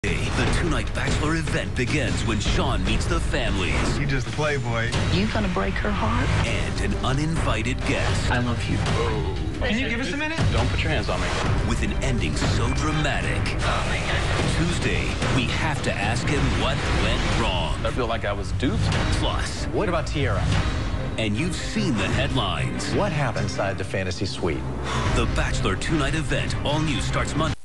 The two-night Bachelor event begins when Sean meets the families. You just a playboy. You gonna break her heart? And an uninvited guest. I love you. Oh. Can you give us a minute? Don't put your hands on me. With an ending so dramatic. Oh my God. Tuesday, we have to ask him what went wrong. I feel like I was duped. Plus, What about Tiara? and you've seen the headlines. What happened inside the fantasy suite? The Bachelor two-night event, all new, starts Monday.